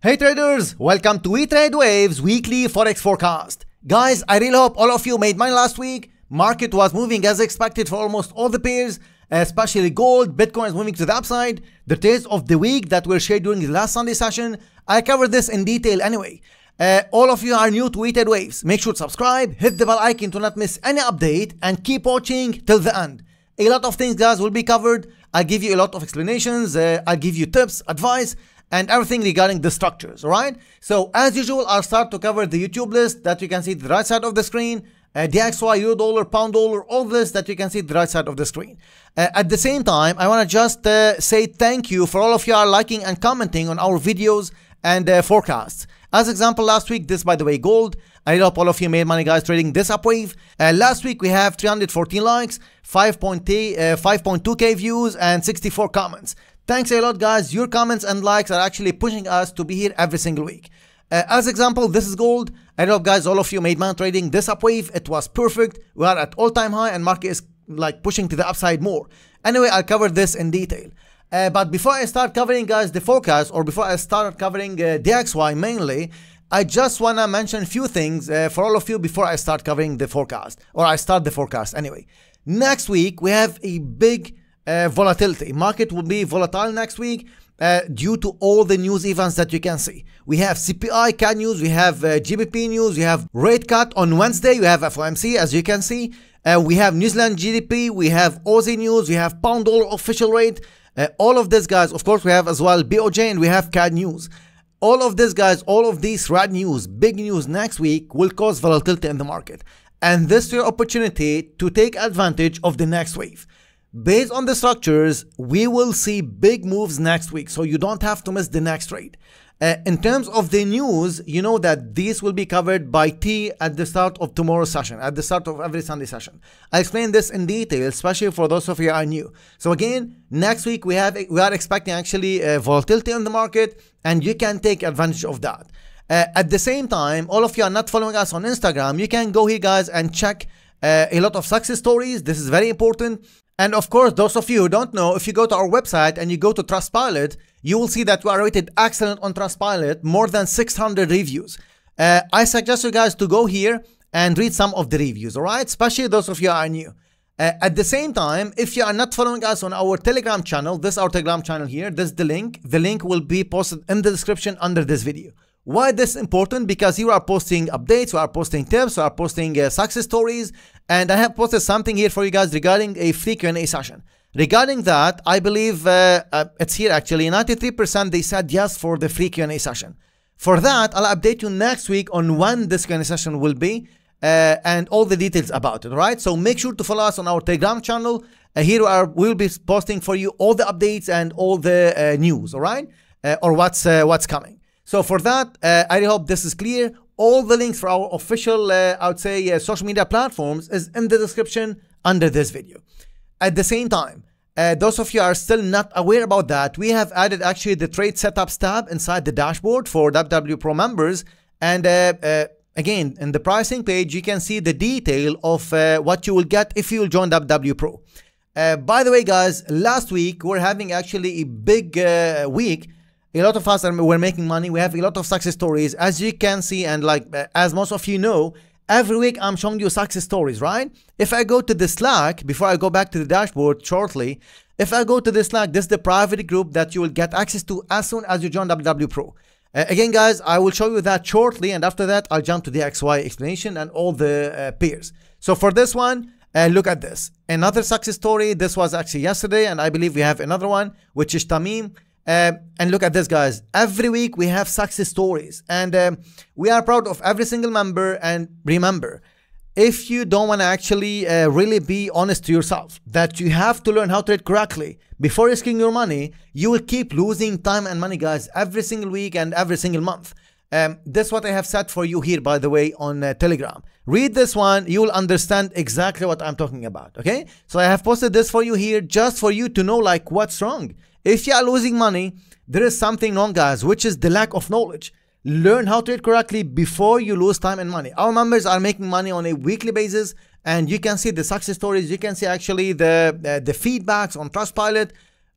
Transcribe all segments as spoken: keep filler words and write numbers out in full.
Hey traders, welcome to We Trade Waves weekly forex forecast. Guys, I really hope all of you made money last week. Market was moving as expected for almost all the pairs, especially gold. Bitcoin is moving to the upside. The trades of the week that were shared during the last Sunday session, I covered this in detail anyway. Uh, all of you are new to We Trade Waves. Make sure to subscribe, hit the bell icon to not miss any update, and keep watching till the end. A lot of things, guys, will be covered. I'll give you a lot of explanations. Uh, I'll give you tips, advice, and everything regarding the structures, all right? So as usual, I'll start to cover the YouTube list that you can see the right side of the screen, uh, D X Y, Euro dollar, Pound dollar, all this that you can see the right side of the screen. Uh, at the same time, I want to just uh, say thank you for all of you are liking and commenting on our videos and uh, forecasts. As example, last week, this by the way, gold. I hope all of you made money, guys, trading this upwave. Uh, last week, we have three hundred fourteen likes, five point two K views, and sixty-four comments. Thanks a lot, guys. Your comments and likes are actually pushing us to be here every single week. Uh, as example, this is gold. I hope, guys, all of you made money trading this upwave. It was perfect. We are at all-time high and market is like pushing to the upside more. Anyway, I'll cover this in detail. Uh, but before I start covering, guys, the forecast, or before I start covering uh, D X Y mainly, I just want to mention a few things uh, for all of you before I start covering the forecast, or I start the forecast anyway. Next week, we have a big Uh, volatility. Market will be volatile next week uh, due to all the news events that you can see. We have C P I, C A D news, we have uh, G B P news, we have rate cut on Wednesday, you have F O M C as you can see. Uh, we have New Zealand G D P, we have Aussie news, we have Pound dollar official rate. Uh, all of this, guys, of course, we have as well B O J and we have C A D news. All of this, guys, all of these red news, big news next week will cause volatility in the market. And this is your opportunity to take advantage of the next wave. Based on the structures, we will see big moves next week, so you don't have to miss the next trade. Uh, in terms of the news, you know that these will be covered by T at the start of tomorrow's session, at the start of every Sunday session. I explain this in detail, especially for those of you who are new. So again, next week we have we are expecting actually uh, volatility in the market, and you can take advantage of that. Uh, at the same time, all of you are not following us on Instagram. You can go here, guys, and check uh, a lot of success stories. This is very important. And of course, those of you who don't know, if you go to our website and you go to Trustpilot, you will see that we are rated excellent on Trustpilot, more than six hundred reviews. Uh, I suggest you guys to go here and read some of the reviews, all right? Especially those of you who are new. Uh, at the same time, if you are not following us on our Telegram channel, this is our Telegram channel here, this is the link. The link will be posted in the description under this video. Why this is important? Because you are posting updates, you are posting tips, you are posting uh, success stories, and I have posted something here for you guys regarding a free Q and A session. Regarding that, I believe uh, uh, it's here actually, ninety-three percent they said yes for the free Q and A session. For that, I'll update you next week on when this Q and A session will be uh, and all the details about it, right? So make sure to follow us on our Telegram channel. Uh, here we are, we'll be posting for you all the updates and all the uh, news, all right? Uh, or what's, uh, what's coming. So for that, uh, I hope this is clear. All the links for our official, uh, I would say, uh, social media platforms is in the description under this video. At the same time, uh, those of you are still not aware about that, we have added actually the trade setups tab inside the dashboard for W W Pro members. And uh, uh, again, in the pricing page, you can see the detail of uh, what you will get if you will join W W Pro. Uh, by the way, guys, last week we're having actually a big uh, week. A lot of us are we're making money. We have a lot of success stories, as you can see, and like as most of you know, every week I'm showing you success stories, right? If I go to the Slack, before I go back to the dashboard shortly, if I go to the Slack, this is the private group that you will get access to as soon as you join W W Pro. Uh, again, guys, I will show you that shortly, and after that, I'll jump to the X Y explanation and all the uh, pairs. So for this one, uh, look at this. Another success story. This was actually yesterday, and I believe we have another one, which is Tamim. Uh, and look at this, guys. Every week we have success stories, and um, we are proud of every single member. And remember, if you don't want to actually uh, really be honest to yourself that you have to learn how to trade correctly before risking your money, you will keep losing time and money, guys, every single week and every single month. Um, this is what I have set for you here, by the way, on uh, Telegram. Read this one, you will understand exactly what I'm talking about, okay? So I have posted this for you here just for you to know like what's wrong. If you are losing money, there is something wrong, guys, which is the lack of knowledge. Learn how to trade correctly before you lose time and money. Our members are making money on a weekly basis, and you can see the success stories. You can see actually the, uh, the feedbacks on Trustpilot.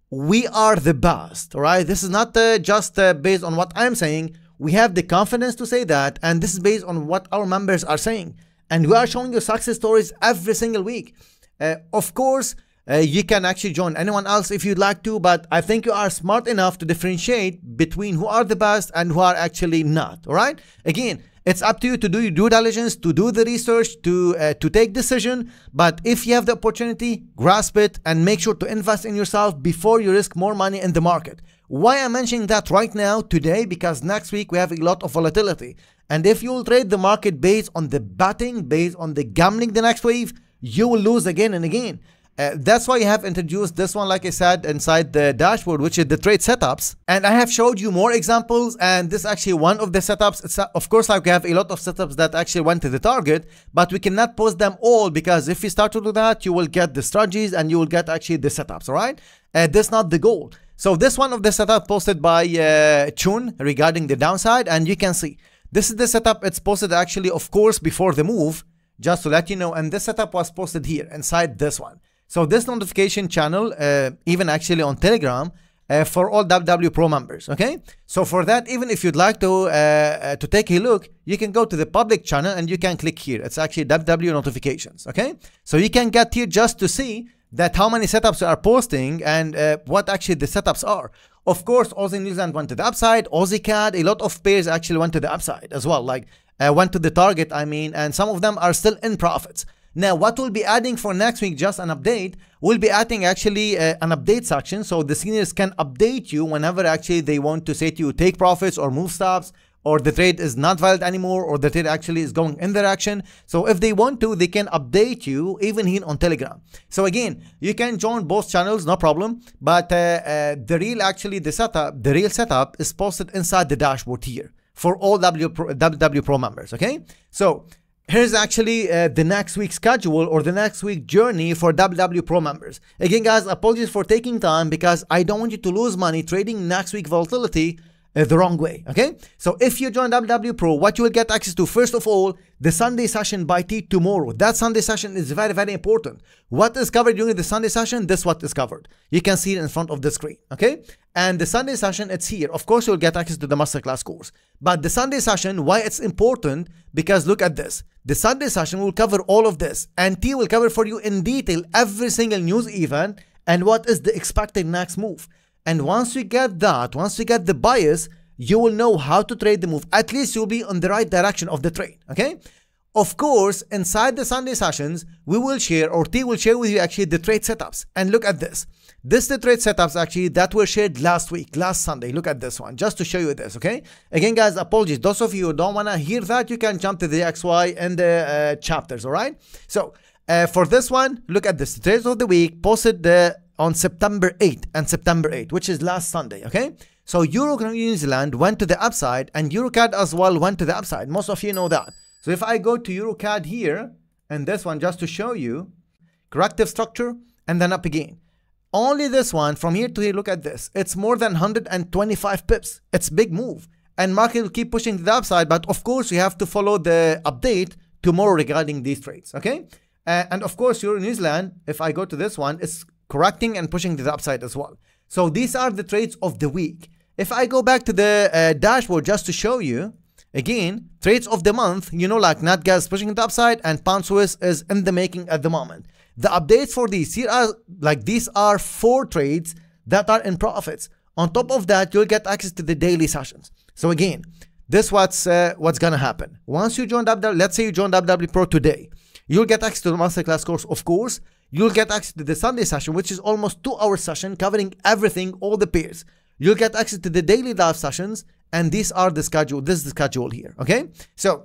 we are the best, all right? This is not uh, just uh, based on what I'm saying. We have the confidence to say that, and this is based on what our members are saying. And we are showing you success stories every single week. Uh, of course, uh, you can actually join anyone else if you'd like to, but I think you are smart enough to differentiate between who are the best and who are actually not, all right? Again, it's up to you to do your due diligence, to do the research, to uh, to take decision. But if you have the opportunity, grasp it and make sure to invest in yourself before you risk more money in the market. Why I'm mentioning that right now, today? Because next week we have a lot of volatility. And if you will trade the market based on the betting, based on the gambling the next wave, you will lose again and again. Uh, that's why I have introduced this one, like I said, inside the dashboard, which is the trade setups. And I have showed you more examples, and this is actually one of the setups. It's, of course, like we have a lot of setups that actually went to the target, but we cannot post them all, because if you start to do that, you will get the strategies and you will get actually the setups, all right? Uh, that's not the goal. So this one of the setup posted by uh, Chun regarding the downside, and you can see this is the setup. It's posted actually, of course, before the move, just to let you know. And this setup was posted here inside this one. So this notification channel, uh, even actually on Telegram, uh, for all W W Pro members, okay? So for that, even if you'd like to uh, uh, to take a look, you can go to the public channel and you can click here. It's actually W W notifications, okay? So you can get here just to see that how many setups are posting and uh, what actually the setups are. Of course, Aussie New Zealand went to the upside, Aussie C A D, a lot of pairs actually went to the upside as well, like uh, went to the target, I mean, and some of them are still in profits. Now, what we'll be adding for next week, just an update, we'll be adding actually uh, an update section, so the seniors can update you whenever actually they want to say to you, take profits or move stops, or the trade is not valid anymore, or the trade actually is going in direction. So if they want to, they can update you even here on Telegram. So again, you can join both channels, no problem. But uh, uh, the real actually the setup, the real setup is posted inside the dashboard here for all W W Pro members. Okay, so here's actually uh, the next week's schedule or the next week journey for W W Pro members. Again, guys, apologies for taking time because I don't want you to lose money trading next week volatility Uh, the wrong way, okay? So if you join W W Pro, what you will get access to, first of all, the Sunday session by T tomorrow. That Sunday session is very, very important. What is covered during the Sunday session? This what is covered. You can see it in front of the screen, okay? And the Sunday session, it's here. Of course, you'll get access to the Masterclass course. But the Sunday session, why it's important? Because look at this. The Sunday session will cover all of this. And T will cover for you in detail every single news event and what is the expected next move. And once you get that, once you get the bias, you will know how to trade the move. At least you'll be on the right direction of the trade, okay? Of course, inside the Sunday sessions, we will share, or T will share with you actually the trade setups. And look at this. This is the trade setups actually that were shared last week, last Sunday. Look at this one, just to show you this, okay? Again, guys, apologies. Those of you who don't want to hear that, you can jump to the X Y and the uh, chapters, all right? So uh, for this one, look at this. The trades of the week posted the on September eighth and September eighth, which is last Sunday, okay? So Euro New Zealand went to the upside and Euro C A D as well went to the upside. Most of you know that. So if I go to Euro C A D here, and this one just to show you, corrective structure, and then up again. Only this one from here to here, look at this. It's more than one hundred twenty-five pips. It's big move. And market will keep pushing to the upside, but of course you have to follow the update tomorrow regarding these trades, okay? Uh, and of course Euro New Zealand, if I go to this one, it's correcting and pushing to the upside as well. So these are the trades of the week. If I go back to the uh, dashboard just to show you, again, trades of the month, you know, like Nat Gas pushing to the upside and Pound Swiss is in the making at the moment. The updates for these, here are, like these are four trades that are in profits. On top of that, you'll get access to the daily sessions. So again, this what's uh, what's gonna happen. Once you join W W, let's say you join W W Pro today, you'll get access to the Masterclass course, of course. You'll get access to the Sunday session, which is almost two hour session covering everything, all the pairs. You'll get access to the daily live sessions, and these are the schedule. This is the schedule here, okay? So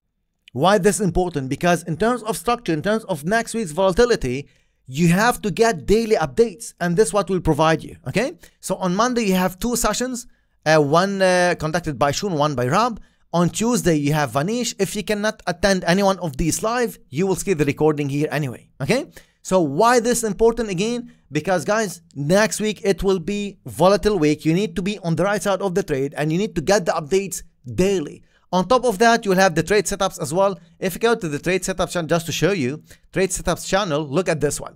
why this is important? Because in terms of structure, in terms of next week's volatility, you have to get daily updates, and this is what we'll provide you, okay? So on Monday, you have two sessions, uh, one uh, conducted by Shun, one by Rob. On Tuesday, you have Vanish. If you cannot attend any one of these live, you will see the recording here anyway, okay? So why this important again? Because guys, next week it will be volatile week. You need to be on the right side of the trade and you need to get the updates daily. On top of that, you'll have the trade setups as well. If you go to the trade setups channel, just to show you, trade setups channel, look at this one.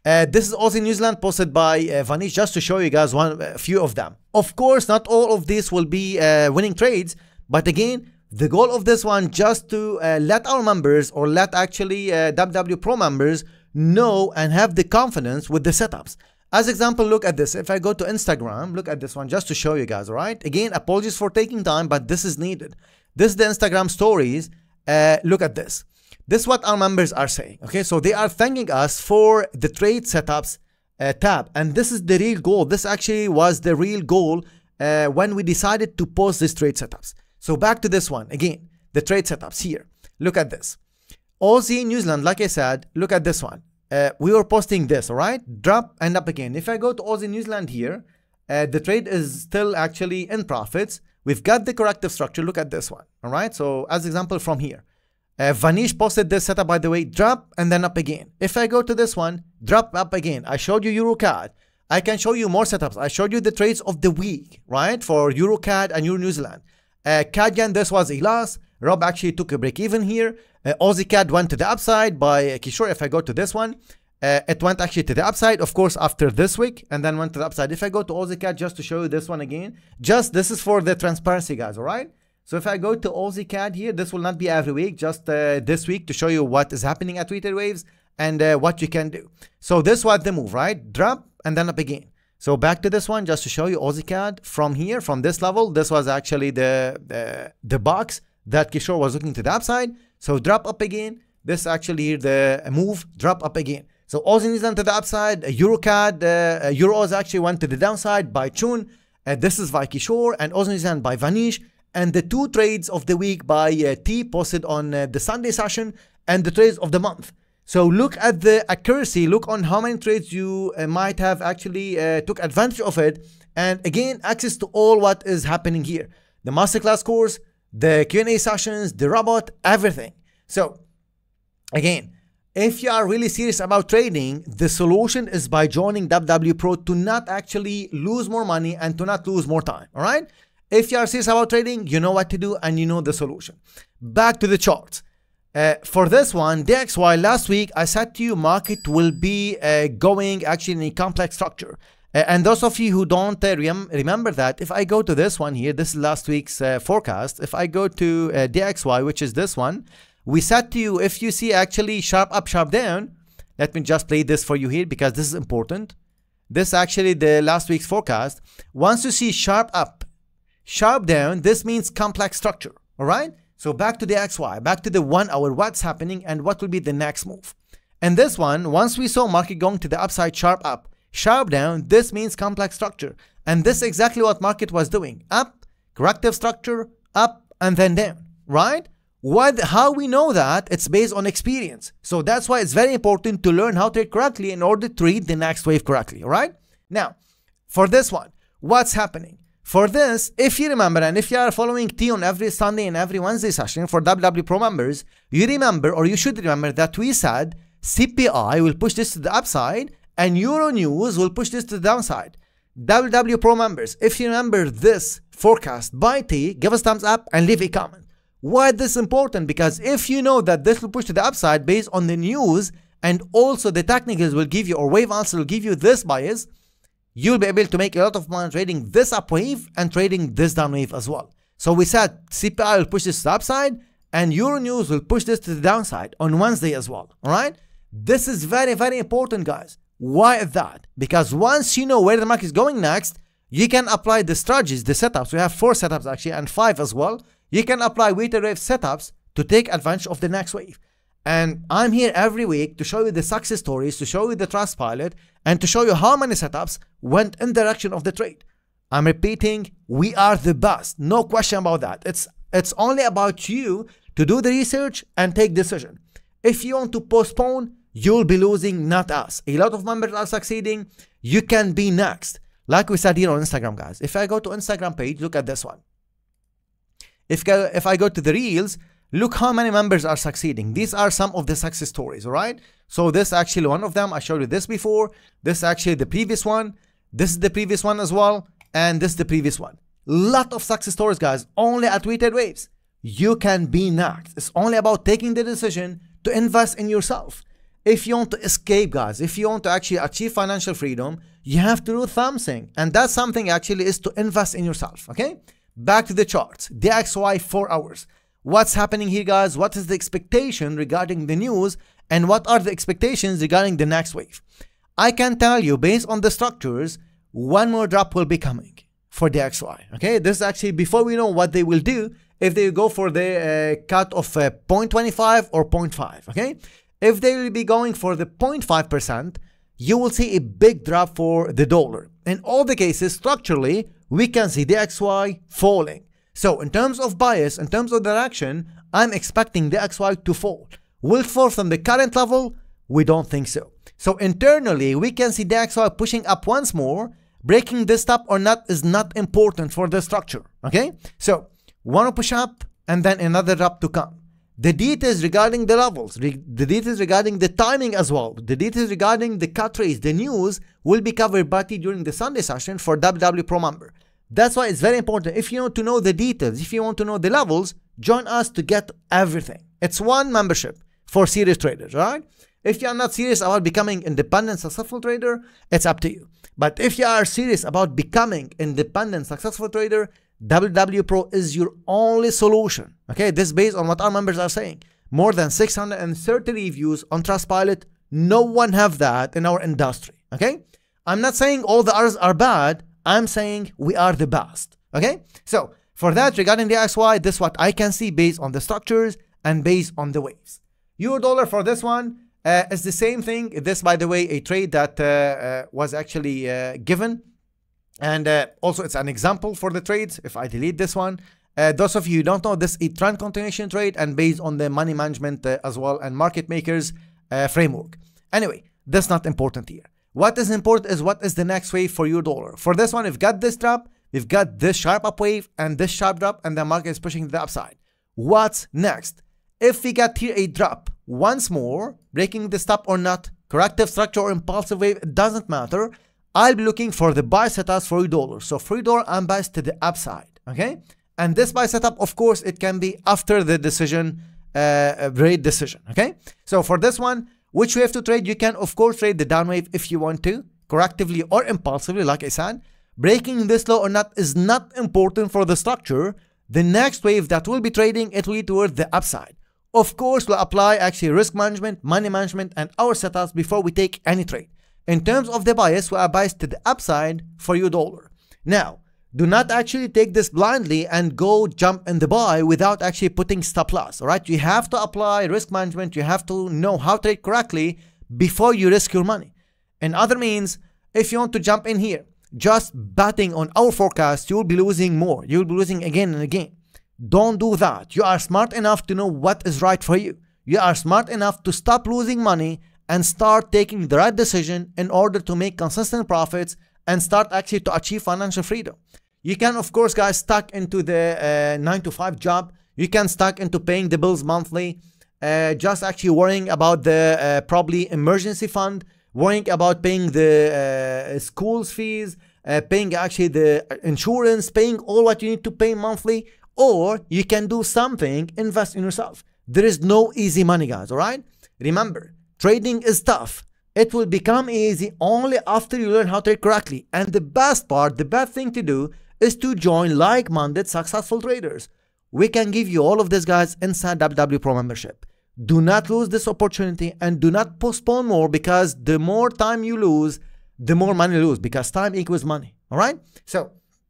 Uh, this is also New Zealand posted by uh, Vanish, just to show you guys one a few of them. Of course, not all of these will be uh, winning trades, but again, the goal of this one just to uh, let our members or let actually uh, W W Pro members know and have the confidence with the setups. As example, look at this. If I go to Instagram, look at this one just to show you guys, all right? Again, apologies for taking time, but this is needed. This is the Instagram stories. Uh, look at this. This is what our members are saying. Okay, so they are thanking us for the trade setups uh, tab. And this is the real goal. This actually was the real goal uh, when we decided to post these trade setups. So back to this one. Again, the trade setups here. Look at this. Aussie, New Zealand, like I said, look at this one. Uh, we were posting this, all right? Drop and up again. If I go to Aussie, New Zealand here, uh, the trade is still actually in profits. We've got the corrective structure. Look at this one, all right? So as example from here. Uh, Vanish posted this setup, by the way, drop and then up again. If I go to this one, drop up again. I showed you EuroCAD. I can show you more setups. I showed you the trades of the week, right? For EuroCAD and Euro New Zealand. Uh, C A D Yen, this was a loss. Rob actually took a break even here. Uh, Aussie C A D went to the upside by uh, Kishore. If I go to this one, uh, it went actually to the upside, of course, after this week, and then went to the upside. If I go to Aussie C A D, just to show you this one again, just this is for the transparency, guys, all right? So if I go to Aussie C A D here, this will not be every week, just uh, this week to show you what is happening at Tweeted Waves and uh, what you can do. So this was the move, right? Drop and then up again. So back to this one, just to show you Aussie C A D from here, from this level. This was actually the, the, the box that Kishore was looking to the upside. So drop up again. This actually here, the move, drop up again. So Aussie New Zealand to the upside, EuroCAD, uh, Euros actually went to the downside by Chun. Uh, this is by Kishore, and Aussie New Zealand by Vanish. And the two trades of the week by uh, T posted on uh, the Sunday session, and the trades of the month. So look at the accuracy, look on how many trades you uh, might have actually uh, took advantage of it. And again, access to all what is happening here. The Masterclass course, the Q and A sessions, the robot, everything. So again, if you are really serious about trading, the solution is by joining W W Pro to not actually lose more money and to not lose more time, all right? If you are serious about trading, you know what to do and you know the solution. Back to the charts. Uh, for this one, D X Y, last week I said to you market will be uh, going actually in a complex structure. Uh, and those of you who don't uh, rem remember that, if I go to this one here, this is last week's uh, forecast. If I go to uh, D X Y, which is this one, we said to you, if you see actually sharp up, sharp down, let me just play this for you here because this is important. This actually the last week's forecast. Once you see sharp up, sharp down, this means complex structure, all right? So back to the X Y, back to the one hour, what's happening and what will be the next move. And this one, once we saw market going to the upside, sharp up, sharp down, this means complex structure. And this is exactly what market was doing. Up, corrective structure, up, and then down, right? What, how we know that? It's based on experience. So that's why it's very important to learn how to trade correctly in order to read the next wave correctly, all right? Now, for this one, what's happening? For this, if you remember, and if you are following T on every Sunday and every Wednesday session for W W Pro members, you remember, or you should remember, that we said C P I will push this to the upside and Euro News will push this to the downside. W W Pro members, if you remember this forecast by T, give us thumbs up and leave a comment. Why is this important? Because if you know that this will push to the upside based on the news, and also the technicals will give you, or wave answer will give you this bias, you'll be able to make a lot of money trading this up wave and trading this down wave as well. So we said C P I will push this to the upside and Euro News will push this to the downside on Wednesday as well, all right? This is very, very important, guys. Why is that? Because once you know where the market is going next, you can apply the strategies, the setups. We have four setups actually and five as well. You can apply weighted wave setups to take advantage of the next wave. And I'm here every week to show you the success stories, to show you the Trustpilot, and to show you how many setups went in the direction of the trade. I'm repeating, we are the best. No question about that. It's, it's only about you to do the research and take decision. If you want to postpone, you'll be losing, not us. A lot of members are succeeding. You can be next. Like we said here on Instagram, guys. If I go to Instagram page, look at this one. If, if I go to the Reels, look how many members are succeeding. These are some of the success stories, all right? So this actually one of them. I showed you this before. This is actually the previous one. This is the previous one as well. And this is the previous one. Lot of success stories, guys, only at Weighted Waves. You can be next. It's only about taking the decision to invest in yourself. if you want to escape, guys, if you want to actually achieve financial freedom, you have to do something. And that something actually is to invest in yourself, okay? Back to the charts, D X Y four hours. What's happening here, guys? What is the expectation regarding the news? And what are the expectations regarding the next wave? I can tell you, based on the structures, one more drop will be coming for the D X Y, okay? This is actually before we know what they will do, if they go for the uh, cut of uh, zero point two five or zero point five, okay? If they will be going for the zero point five percent, you will see a big drop for the dollar. In all the cases, structurally, we can see the X Y falling. So in terms of bias, in terms of direction, I'm expecting the X Y to fall. Will it fall from the current level? We don't think so. So internally, we can see the X Y pushing up once more. Breaking this top or not is not important for the structure, okay? So one push up and then another drop to come. The details regarding the levels, re the details regarding the timing as well, the details regarding the cut rates, the news will be covered by T during the Sunday session for W W Pro member. That's why it's very important. If you want to know the details, if you want to know the levels, join us to get everything. It's one membership for serious traders, right? If you are not serious about becoming independent, successful trader, it's up to you. But if you are serious about becoming independent, successful trader, W W Pro is your only solution. Okay, this is based on what our members are saying. More than six hundred thirty reviews on Trustpilot. No one have that in our industry. Okay, I'm not saying all the others are bad. I'm saying we are the best. Okay, so for that, regarding the X Y, this is what I can see based on the structures and based on the waves. Euro dollar for this one uh, is the same thing. This, by the way, a trade that uh, uh, was actually uh, given. And uh, also, it's an example for the trades. If I delete this one, uh, those of you who don't know, this is a trend continuation trade and based on the money management uh, as well and market makers uh, framework. Anyway, that's not important here. What is important is what is the next wave for your dollar. For this one, we've got this drop, we've got this sharp up wave and this sharp drop, and the market is pushing to the upside. What's next? If we got here a drop once more, breaking the stop or not, corrective structure or impulsive wave, it doesn't matter. I'll be looking for the buy setups for your dollar. So for your dollar, I'm biased to the upside, okay? And this buy setup, of course, it can be after the decision, uh, rate decision, okay? So for this one, which wave to trade? You can, of course, trade the down wave if you want to, correctively or impulsively, like I said. Breaking this low or not is not important for the structure. The next wave that we'll be trading, it will be towards the upside. Of course, we'll apply actually risk management, money management, and our setups before we take any trade. In terms of the bias, we are biased to the upside for your dollar. Now, do not actually take this blindly and go jump in the buy without actually putting stop loss, all right? You have to apply risk management. You have to know how to trade correctly before you risk your money. In other means, if you want to jump in here, just betting on our forecast, you'll be losing more. You'll be losing again and again. Don't do that. You are smart enough to know what is right for you. You are smart enough to stop losing money and start taking the right decision in order to make consistent profits and start actually to achieve financial freedom. You can, of course, guys, stuck into the uh, nine to five job. You can stuck into paying the bills monthly, uh, just actually worrying about the uh, probably emergency fund, worrying about paying the uh, school's fees, uh, paying actually the insurance, paying all what you need to pay monthly. Or you can do something, invest in yourself. There is no easy money, guys, all right? Remember, trading is tough. It will become easy only after you learn how to trade correctly. And the best part, the best thing to do is to join like-minded successful traders. We can give you all of this, guys, inside W W Pro membership. Do not lose this opportunity and do not postpone more, because the more time you lose, the more money you lose, because time equals money. All right? So,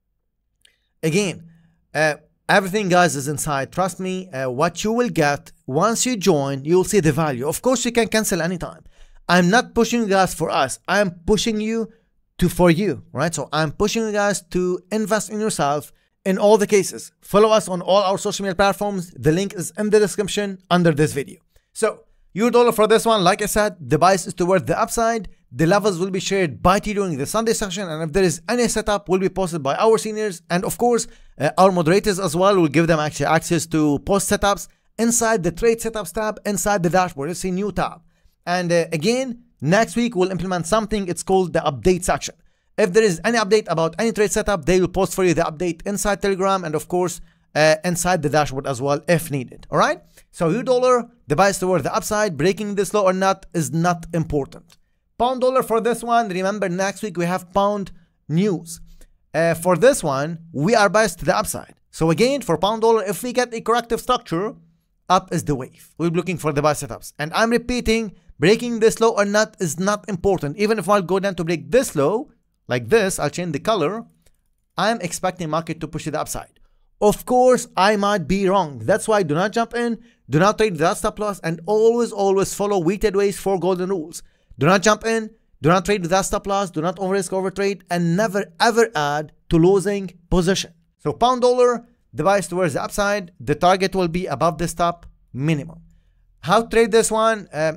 again, uh, everything, guys, is inside. Trust me, uh, what you will get once you join, you'll see the value. Of course, you can cancel anytime. I'm not pushing you guys for us. I'm pushing you to for you, right? So I'm pushing you guys to invest in yourself in all the cases. Follow us on all our social media platforms. The link is in the description under this video. So your dollar for this one, like I said, the bias is toward the upside. The levels will be shared by T during the Sunday session, and if there is any setup, will be posted by our seniors, and of course uh, our moderators as well will give them actually access to post setups inside the trade setups tab inside the dashboard. It's a new tab. And uh, again, next week we'll implement something. It's called the update section. If there is any update about any trade setup, they will post for you the update inside Telegram, and of course uh, inside the dashboard as well if needed. All right. So euro dollar, the bias toward the upside, breaking this low or not is not important. Pound dollar for this one, remember next week we have pound news. Uh, for this one, we are biased to the upside. So again, for pound dollar, if we get a corrective structure, up is the wave. We're looking for the buy setups. And I'm repeating, breaking this low or not is not important. Even if I'll go down to break this low, like this, I'll change the color. I'm expecting market to push to the upside. Of course, I might be wrong. That's why do not jump in, do not trade that stop loss, and always, always follow weighted waves for golden rules. Do not jump in, do not trade that stop loss, do not over risk over trade, and never ever add to losing position. So pound dollar, the bias towards the upside, the target will be above the stop minimum. How to trade this one? Uh,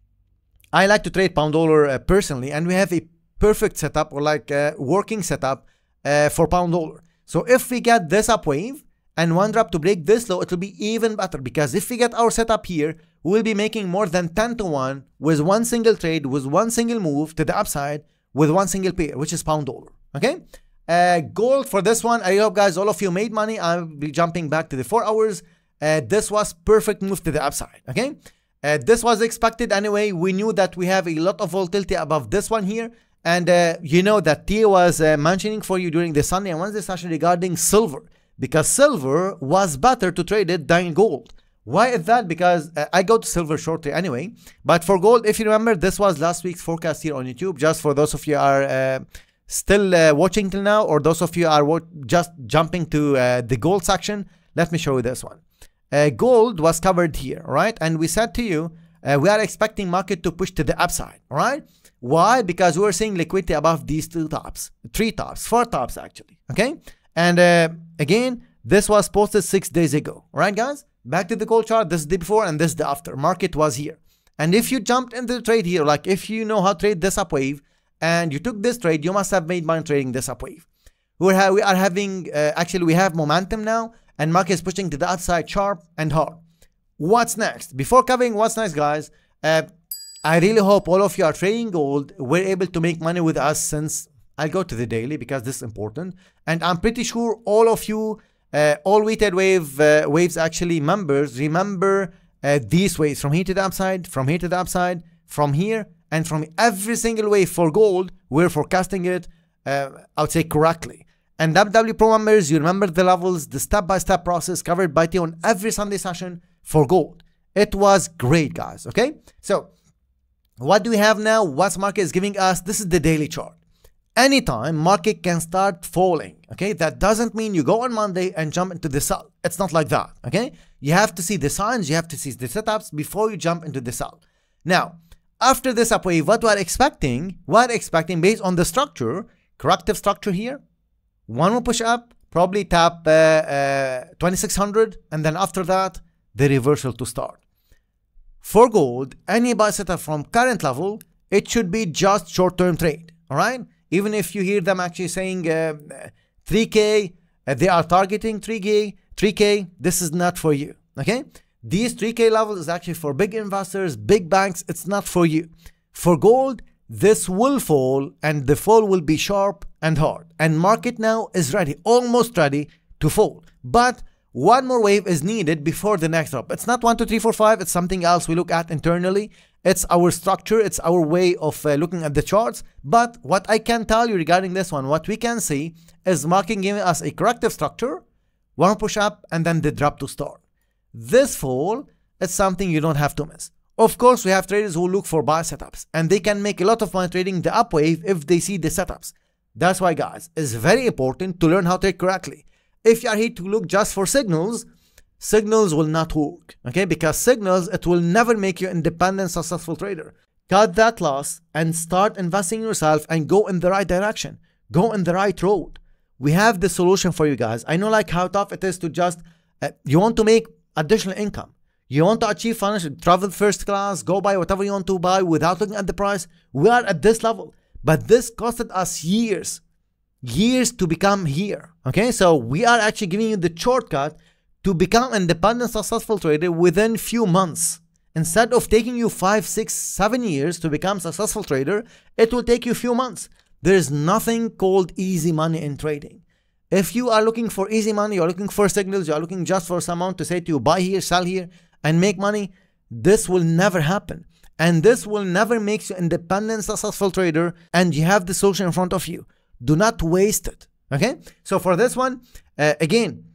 I like to trade pound dollar uh, personally, and we have a perfect setup or like a working setup uh, for pound dollar. So if we get this up wave and one drop to break this low, it will be even better, because if we get our setup here, we will be making more than ten to one with one single trade, with one single move to the upside, with one single pair, which is pound dollar. Okay. Uh, gold for this one, I hope guys all of you made money. I'll be jumping back to the four hours. Uh, this was perfect move to the upside. Okay. Uh, this was expected anyway. We knew that we have a lot of volatility above this one here. And uh, you know that Tia was uh, mentioning for you during the Sunday and Wednesday session regarding silver, because silver was better to trade it than gold. Why is that? Because uh, I go to silver shortly anyway. But for gold, if you remember, this was last week's forecast here on YouTube. Just for those of you are uh, still uh, watching till now, or those of you are just jumping to uh, the gold section, let me show you this one. Uh, gold was covered here, right? And we said to you, uh, we are expecting market to push to the upside, right? Why? Because we're seeing liquidity above these two tops, three tops, four tops actually, okay? And uh, again, this was posted six days ago, right guys? Back to the gold chart, this is the before and this is the after. Market was here. And if you jumped into the trade here, like if you know how to trade this up wave, and you took this trade, you must have made money trading this up wave. We are, we are having, uh, actually we have momentum now, and market is pushing to the upside sharp and hard. What's next? Before covering what's next, guys, uh, I really hope all of you are trading gold. We're able to make money with us, since I'll go to the daily because this is important. And I'm pretty sure all of you, uh, all weighted wave uh, waves actually members, remember uh, these waves from here to the upside, from here to the upside, from here, and from every single wave for gold. We're forecasting it, uh, I would say, correctly. And W W Pro members, you remember the levels, the step-by-step process covered by T on every Sunday session for gold. It was great, guys. Okay, so what do we have now? What market is giving us? This is the daily chart. Anytime market can start falling, okay? That doesn't mean you go on Monday and jump into the sell. It's not like that, okay? You have to see the signs, you have to see the setups before you jump into the sell. Now, after this up wave, what we're expecting, we're expecting based on the structure, corrective structure here, one will push up, probably tap uh, uh, twenty-six hundred, and then after that, the reversal to start. For gold, any buy setup from current level, it should be just short-term trade, all right? Even if you hear them actually saying uh, three K, uh, they are targeting three K, three K, this is not for you, okay? These three K levels is actually for big investors, big banks, it's not for you. For gold, this will fall, and the fall will be sharp and hard. And market now is ready, almost ready to fall. But one more wave is needed before the next drop. It's not one, two, three, four, five. It's something else we look at internally. It's our structure. It's our way of uh, looking at the charts. But what I can tell you regarding this one, what we can see is market giving us a corrective structure, one push up, and then the drop to start. This fall is something you don't have to miss. Of course, we have traders who look for buy setups, and they can make a lot of money trading the up wave if they see the setups. That's why, guys, it's very important to learn how to trade correctly. If you are here to look just for signals, signals will not work, okay? Because signals, it will never make you an independent, successful trader. Cut that loss and start investing in yourself and go in the right direction. Go in the right road. We have the solution for you guys. I know like how tough it is to just, uh, you want to make additional income. You want to achieve financial, travel first class, go buy whatever you want to buy without looking at the price. We are at this level, but this costed us years. years to become here, okay? So we are actually giving you the shortcut to become an independent, successful trader within few months. Instead of taking you five, six, seven years to become a successful trader, it will take you a few months. There is nothing called easy money in trading. If you are looking for easy money, you're looking for signals, you're looking just for someone to say to you, buy here, sell here, and make money, this will never happen. And this will never make you independent, successful trader, and you have the solution in front of you. Do not waste it, okay? So for this one, uh, again,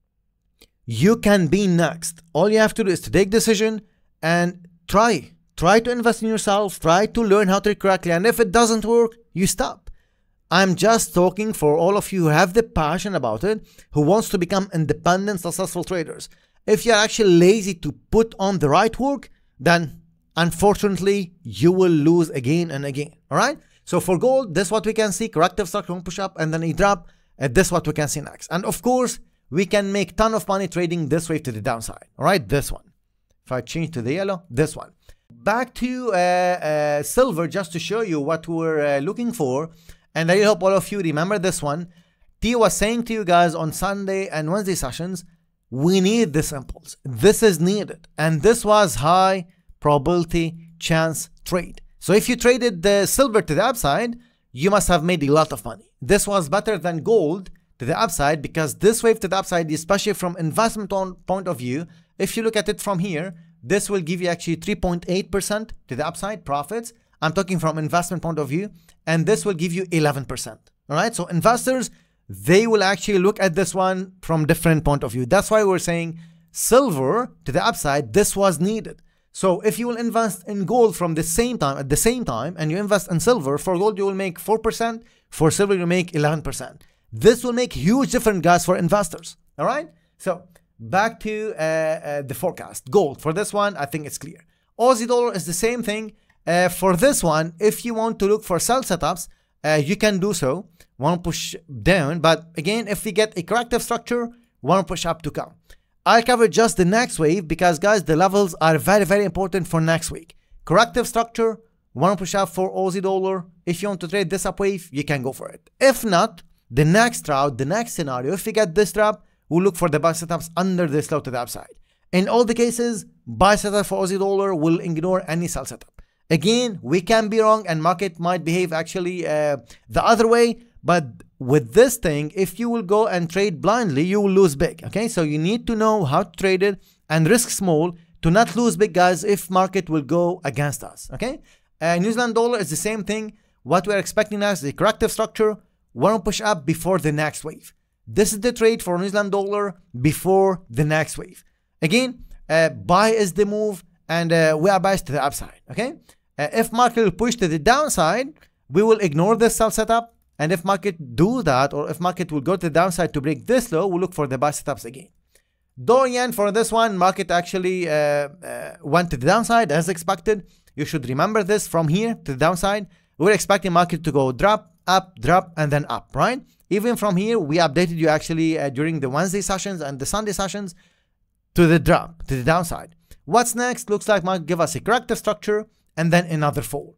you can be next. All you have to do is to take decision and try. Try to invest in yourself, try to learn how to trade correctly, and if it doesn't work, you stop. I'm just talking for all of you who have the passion about it, who wants to become independent, successful traders. If you're actually lazy to put on the right work, then unfortunately, you will lose again and again, all right? So for gold, this is what we can see, corrective structure, push up, and then a drop, and this is what we can see next. And of course, we can make ton of money trading this wave to the downside, all right? This one. If I change to the yellow, this one. Back to uh, uh, silver, just to show you what we're uh, looking for. And I hope all of you remember this one. T was saying to you guys on Sunday and Wednesday sessions, we need this impulse. This is needed. And this was high probability chance trade. So if you traded the silver to the upside, you must have made a lot of money. This was better than gold to the upside, because this wave to the upside, especially from investment point of view, if you look at it from here, this will give you actually three point eight percent to the upside profits. I'm talking from investment point of view, and this will give you eleven percent. All right. So investors, they will actually look at this one from different point of view. That's why we're saying silver to the upside, this was needed. So if you will invest in gold from the same time, at the same time, and you invest in silver, for gold, you will make four percent. For silver, you make eleven percent. This will make huge difference, guys, for investors. All right. So back to uh, uh, the forecast. Gold, for this one, I think it's clear. Aussie dollar is the same thing. Uh, for this one, if you want to look for sell setups, uh, you can do so. Want to push down, but again, if we get a corrective structure, want to push up to come. I'll cover just the next wave, because guys, the levels are very, very important for next week. Corrective structure, want to push up for Aussie dollar. If you want to trade this up wave, you can go for it. If not, the next route, the next scenario, if we get this drop, we'll look for the buy setups under this low to the upside. In all the cases, buy setup for Aussie dollar will ignore any sell setup. Again, we can be wrong and market might behave actually uh, the other way. But with this thing, if you will go and trade blindly, you will lose big. Okay, so you need to know how to trade it and risk small to not lose big, guys, if market will go against us. Okay, uh, New Zealand dollar is the same thing. What we're expecting now is the corrective structure. Want to push up before the next wave. This is the trade for New Zealand dollar before the next wave. Again, uh, buy is the move, and uh, we are biased to the upside. Okay. Uh, if market will push to the downside, we will ignore this sell setup. And if market do that, or if market will go to the downside to break this low, we'll look for the buy setups again. Dollar yen, for this one, market actually uh, uh, went to the downside as expected. You should remember this from here to the downside. We're expecting market to go drop, up, drop, and then up, right? Even from here, we updated you actually uh, during the Wednesday sessions and the Sunday sessions to the drop, to the downside. What's next? Looks like market give us a corrective structure and then another fall.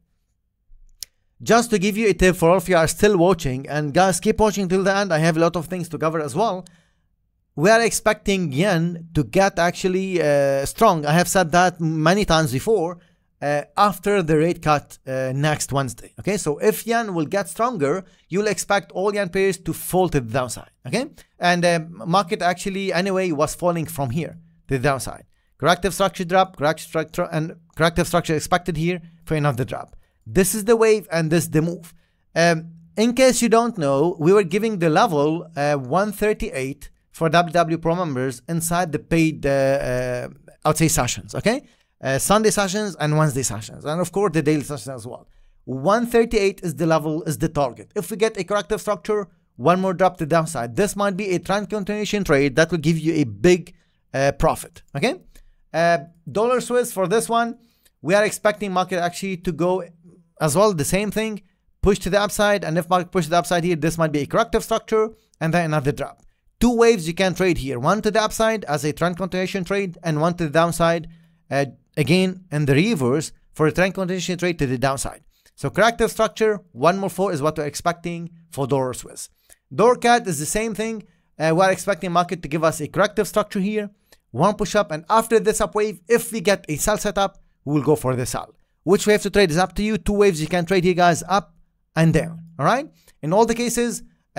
Just to give you a tip for all of you are still watching, and guys, keep watching till the end. I have a lot of things to cover as well. We are expecting yen to get actually uh, strong. I have said that many times before, uh, after the rate cut uh, next Wednesday. Okay, so if yen will get stronger, you'll expect all yen pairs to fall to the downside. Okay, and uh, market actually anyway was falling from here to the downside. Corrective structure drop, corrective structure, and corrective structure expected here for another drop. This is the wave and this is the move. Um, in case you don't know, we were giving the level uh, one thirty-eight for W W Pro members inside the paid, uh, uh, I would say, sessions, okay? Uh, Sunday sessions and Wednesday sessions, and of course the daily sessions as well. one thirty-eight is the level, is the target. If we get a corrective structure, one more drop to the downside, this might be a trend continuation trade that will give you a big uh, profit, okay? Uh, dollar Swiss, for this one, we are expecting market actually to go as well, the same thing, push to the upside, and if market push to the upside here, this might be a corrective structure and then another drop. Two waves you can trade here, one to the upside as a trend continuation trade, and one to the downside, uh, again in the reverse for a trend continuation trade to the downside. So corrective structure, one more four is what we're expecting for dollar Swiss. Dollar C A D is the same thing. Uh, we're expecting market to give us a corrective structure here, one push up, and after this up wave, if we get a sell setup, we'll go for the sell. Which wave to trade is up to you. Two waves you can trade here, guys, up and down. All right. In all the cases, uh,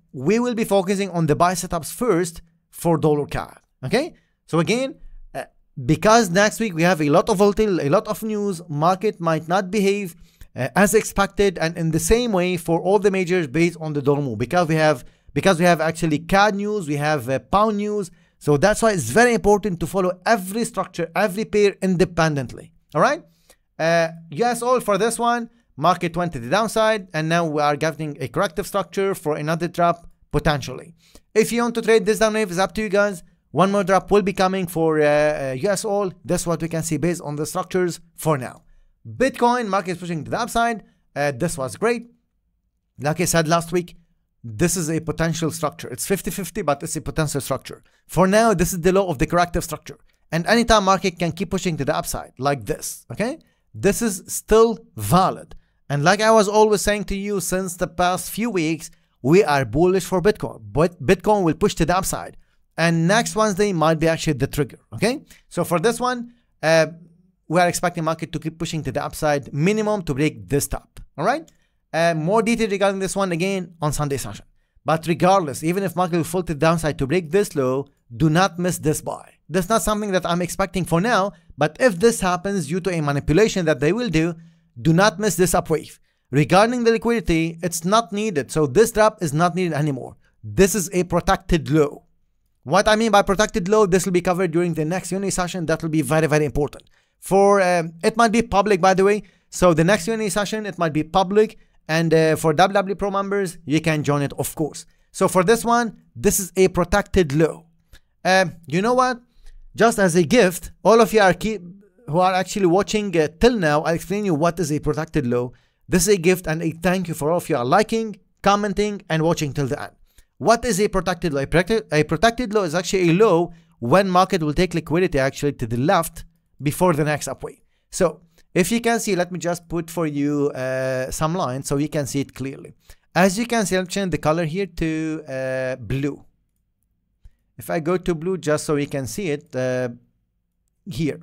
we will be focusing on the buy setups first for dollar C A D. Okay, so again, uh, because next week we have a lot of volatility, a lot of news, market might not behave uh, as expected, and in the same way for all the majors based on the dollar move, because we have because we have actually C A D news, we have uh, pound news. So that's why it's very important to follow every structure, every pair independently. All right, uh, U S O I L for this one, market went to the downside, and now we are getting a corrective structure for another drop potentially. If you want to trade this down wave, it's up to you guys. One more drop will be coming for uh, uh, U S O I L. That's what we can see based on the structures for now. Bitcoin market is pushing to the upside. Uh, this was great. Like I said last week, this is a potential structure. It's fifty fifty, but it's a potential structure. For now, this is the low of the corrective structure. And anytime market can keep pushing to the upside like this, okay? This is still valid. And like I was always saying to you since the past few weeks, we are bullish for Bitcoin. But Bitcoin will push to the upside. And next Wednesday might be actually the trigger, okay? So for this one, uh, we are expecting market to keep pushing to the upside, minimum to break this top, all right? Uh, more detail regarding this one again on Sunday session. But regardless, even if market will fall to the downside to break this low, do not miss this buy. That's not something that I'm expecting for now, but if this happens due to a manipulation that they will do, do not miss this upwave. Regarding the liquidity, it's not needed. So this drop is not needed anymore. This is a protected low. What I mean by protected low, this will be covered during the next Q and A session. That will be very, very important. For um, it might be public, by the way. So the next Q and A session, it might be public. And uh, for W W Pro members, you can join it, of course. So for this one, this is a protected low. Um, you know what? Just as a gift, all of you are keep, who are actually watching uh, till now, I'll explain you what is a protected low. This is a gift and a thank you for all of you are liking, commenting, and watching till the end. What is a protected low? A protected, a protected low is actually a low when market will take liquidity actually to the left before the next upwave. So if you can see, let me just put for you uh, some lines so you can see it clearly. As you can see, I'll change the color here to uh, blue. If I go to blue just so you can see it uh, here.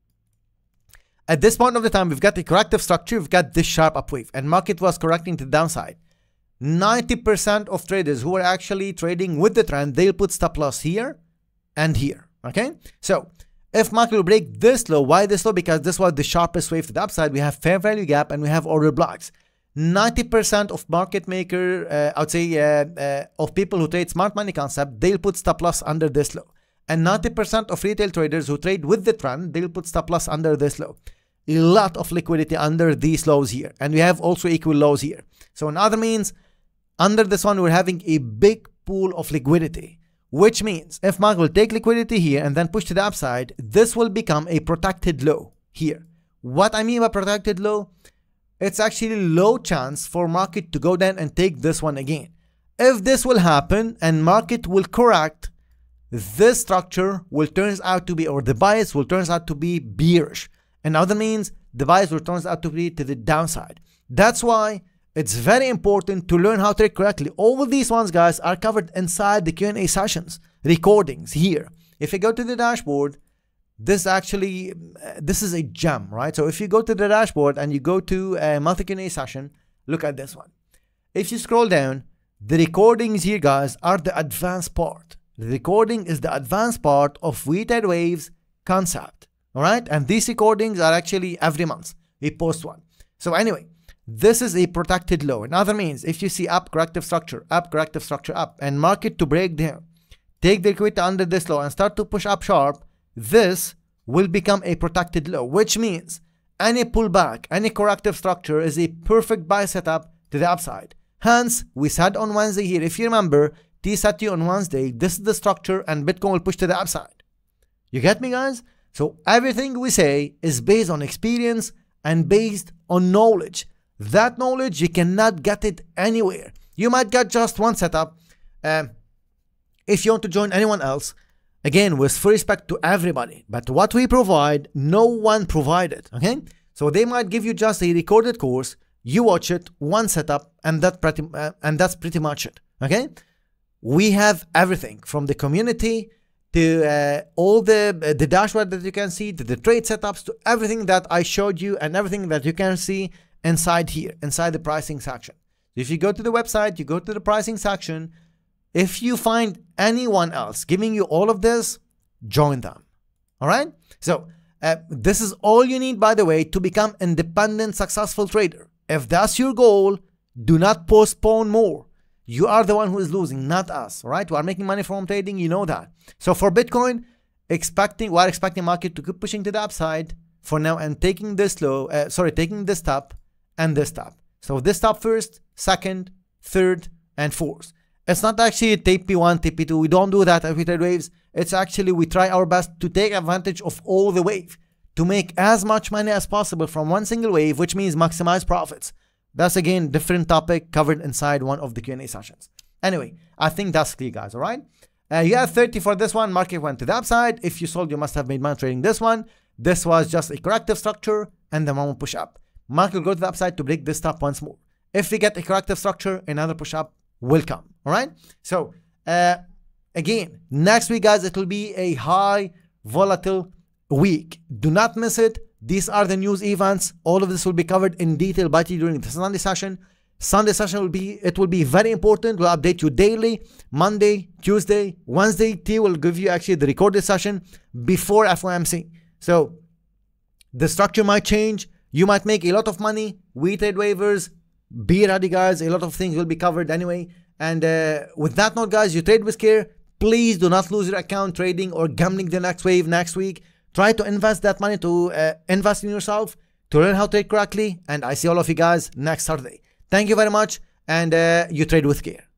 At this point of the time, we've got the corrective structure, we've got this sharp upwave, and market was correcting to the downside. ninety percent of traders who are actually trading with the trend, they'll put stop loss here and here, okay? So if market will break this low, why this low? Because this was the sharpest wave to the upside. We have fair value gap and we have order blocks. ninety percent of market maker, uh, I would say uh, uh, of people who trade smart money concept, they'll put stop loss under this low. And ninety percent of retail traders who trade with the trend, they'll put stop loss under this low. A lot of liquidity under these lows here. And we have also equal lows here. So in other means, under this one, we're having a big pool of liquidity, which means if market will take liquidity here and then push to the upside, this will become a protected low here. What I mean by protected low, it's actually low chance for market to go down and take this one again. If this will happen and market will correct, this structure will turn out to be, or the bias will turn out to be bearish. In other means, the bias will turn out to be to the downside. That's why it's very important to learn how to trade correctly. All of these ones, guys, are covered inside the Q and A sessions, recordings here. If you go to the dashboard, this actually, uh, this is a gem, right? So if you go to the dashboard and you go to a multi Q and A session, look at this one. If you scroll down, the recordings here, guys, are the advanced part. The recording is the advanced part of weighted waves concept, all right? And these recordings are actually every month. We post one. So anyway, this is a protected low. In other means, if you see up corrective structure, up corrective structure, up, and market to break down, take the liquidity under this low and start to push up sharp, this will become a protected low, which means any pullback, any corrective structure is a perfect buy setup to the upside. Hence, we said on Wednesday here, if you remember, T set you on Wednesday, this is the structure and Bitcoin will push to the upside. You get me, guys? So everything we say is based on experience and based on knowledge. That knowledge, you cannot get it anywhere. You might get just one setup. Um, if you want to join anyone else, again, with full respect to everybody, but what we provide, no one provided, okay? So they might give you just a recorded course, you watch it, one setup, and, that pretty, uh, and that's pretty much it, okay? We have everything from the community to uh, all the, uh, the dashboard that you can see, to the trade setups, to everything that I showed you and everything that you can see inside here, inside the pricing section. If you go to the website, you go to the pricing section, If you find anyone else giving you all of this, join them. All right? So uh, this is all you need, by the way, to become independent, successful trader. If that's your goal, do not postpone more. You are the one who is losing, not us. All right? We are making money from trading. You know that. So for Bitcoin, expecting, we are expecting market to keep pushing to the upside for now and taking this low, uh, sorry, taking this top and this top. So this top first, second, third, and fourth. It's not actually T P one, T P two. We don't do that as we trade waves. It's actually we try our best to take advantage of all the wave to make as much money as possible from one single wave, which means maximize profits. That's again different topic covered inside one of the Q and A sessions. Anyway, I think that's clear, guys. All right. Uh, you have thirty for this one. Market went to the upside. If you sold, you must have made money trading this one. This was just a corrective structure and the moment push up. Market will go to the upside to break this top once more. If we get a corrective structure, another push up will come. All right. So uh, again, next week, guys, it will be a high volatile week. Do not miss it. These are the news events. All of this will be covered in detail by T during the Sunday session. Sunday session will be, it will be very important. We'll update you daily. Monday, Tuesday, Wednesday, T will give you actually the recorded session before F O M C. So the structure might change. You might make a lot of money. We trade waivers. Be ready, guys. A lot of things will be covered anyway. And uh, with that note, guys, you trade with care. Please do not lose your account trading or gambling the next wave next week. Try to invest that money to uh, invest in yourself, to learn how to trade correctly. And I see all of you guys next Saturday. Thank you very much. And uh, you trade with care.